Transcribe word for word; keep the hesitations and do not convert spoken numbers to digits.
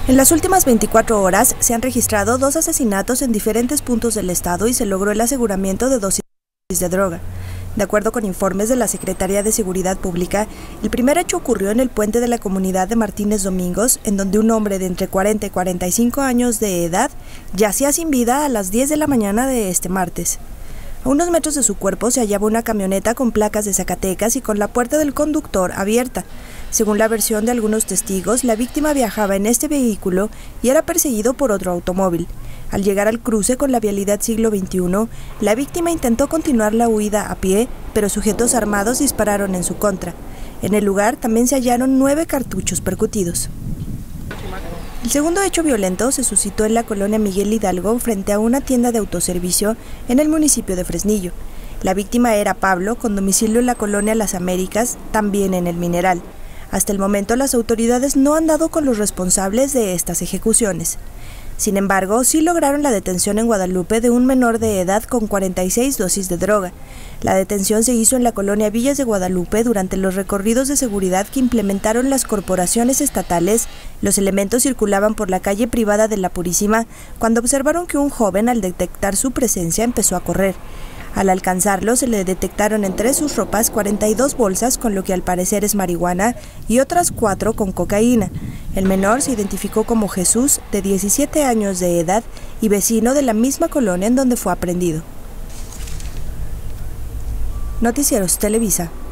En las últimas veinticuatro horas se han registrado dos asesinatos en diferentes puntos del estado y se logró el aseguramiento de dosis de droga. De acuerdo con informes de la Secretaría de Seguridad Pública, el primer hecho ocurrió en el puente de la comunidad de Martínez Domingos, en donde un hombre de entre cuarenta y cuarenta y cinco años de edad yacía sin vida a las diez de la mañana de este martes. A unos metros de su cuerpo se hallaba una camioneta con placas de Zacatecas y con la puerta del conductor abierta. Según la versión de algunos testigos, la víctima viajaba en este vehículo y era perseguido por otro automóvil. Al llegar al cruce con la vialidad Siglo veintiuno, la víctima intentó continuar la huida a pie, pero sujetos armados dispararon en su contra. En el lugar también se hallaron nueve cartuchos percutidos. El segundo hecho violento se suscitó en la colonia Miguel Hidalgo frente a una tienda de autoservicio en el municipio de Fresnillo. La víctima era Pablo, con domicilio en la colonia Las Américas, también en el Mineral. Hasta el momento las autoridades no han dado con los responsables de estas ejecuciones. Sin embargo, sí lograron la detención en Guadalupe de un menor de edad con cuarenta y seis dosis de droga. La detención se hizo en la colonia Villas de Guadalupe durante los recorridos de seguridad que implementaron las corporaciones estatales. Los elementos circulaban por la calle privada de La Purísima cuando observaron que un joven, al detectar su presencia, empezó a correr. Al alcanzarlo, se le detectaron entre sus ropas cuarenta y dos bolsas con lo que al parecer es marihuana y otras cuatro con cocaína. El menor se identificó como Jesús, de diecisiete años de edad y vecino de la misma colonia en donde fue aprehendido. Noticieros Televisa.